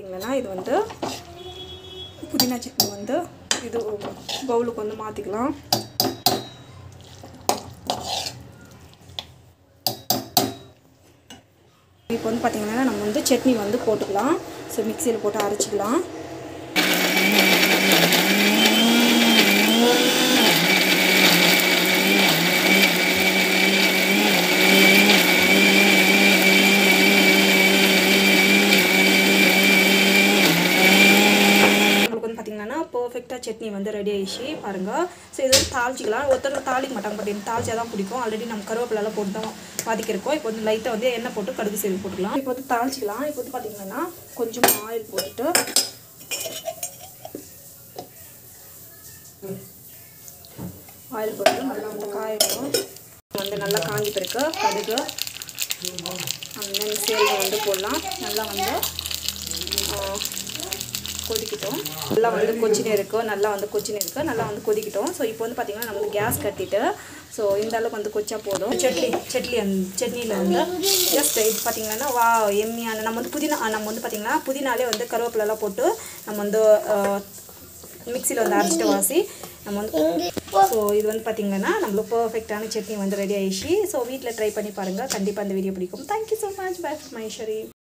பார்த்தீங்கன்னா இது வந்து புதினா சட்னி வந்து இது பவுலுக்கு வந்து மாற்றிக்கலாம். இப்போ வந்து பார்த்திங்கன்னா நம்ம வந்து சட்னி வந்து போட்டுக்கலாம். ஸோ மிக்சியில் போட்டு அரைச்சிக்கலாம். பர்ஃபெக்டாக சட்னி வந்து ரெடி ஆகிடுச்சு பாருங்கள். ஸோ இது வந்து தாளிச்சிக்கலாம். ஒருத்தர் தாளிக்க மாட்டாங்க, பட் எனக்கு தாளிச்சா தான் பிடிக்கும். ஆல்ரெடி நம்ம கருவேப்பிலெல்லாம் போட்டு தான் வதக்கிருக்கோம். இப்போ வந்து லைட்டாக வந்து எண்ணெய் போட்டு கடுகு சேர்த்து போட்டுக்கலாம். இப்போ வந்து தாளிச்சிக்கலாம். இப்போ வந்து பார்த்திங்கன்னா கொஞ்சமாக ஆயில் போட்டுட்டு நல்லா வந்து காயணும். வந்து நல்லா காஞ்சி பிறகு கடுகு அந்த சேலை வந்து போடலாம். நல்லா வந்து கொதிக்கிட்டோம். நல்லா வந்து கொச்சினே இருக்குது, நல்லா வந்து கொதிக்கிட்டோம். ஸோ இப்போ வந்து பார்த்திங்கன்னா நம்ம வந்து கேஸ் கட்டிட்டு ஸோ இந்த அளவுக்கு வந்து கொச்சா போதும். சட்னியில் வந்து ஜஸ்ட் இது பார்த்திங்கன்னா வா எம்மியான நம்ம வந்து பார்த்திங்கன்னா புதினாலே வந்து கருவேப்பிலெல்லாம் போட்டு நம்ம வந்து மிக்சியில் வந்து அரைச்சிட்டு வாசி நம்ம வந்து ஸோ இது வந்து பார்த்திங்கன்னா நம்மளுக்கு பர்ஃபெக்டான சட்னி வந்து ரெடி ஆகிடுச்சு. ஸோ வீட்டில் ட்ரை பண்ணி பாருங்கள். கண்டிப்பாக அந்த வீடியோ பிடிக்கும். Thank you so much. Bye from மைஸ்வரி.